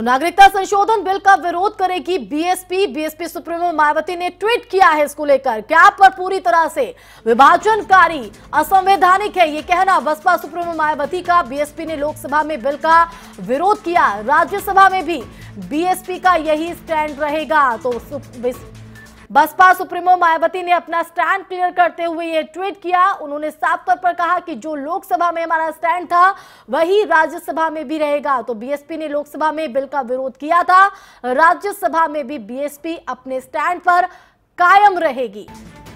नागरिकता संशोधन बिल का विरोध करेगी बीएसपी सुप्रीमो मायावती ने ट्वीट किया है इसको लेकर। क्या पर पूरी तरह से विभाजनकारी, असंवैधानिक है ये कहना बसपा सुप्रीमो मायावती का। बीएसपी ने लोकसभा में बिल का विरोध किया, राज्यसभा में भी बीएसपी का यही स्टैंड रहेगा। तो बसपा सुप्रीमो मायावती ने अपना स्टैंड क्लियर करते हुए ये ट्वीट किया। उन्होंने साफ तौर पर कहा कि जो लोकसभा में हमारा स्टैंड था वही राज्यसभा में भी रहेगा। तो बीएसपी ने लोकसभा में बिल का विरोध किया था, राज्यसभा में भी बीएसपी अपने स्टैंड पर कायम रहेगी।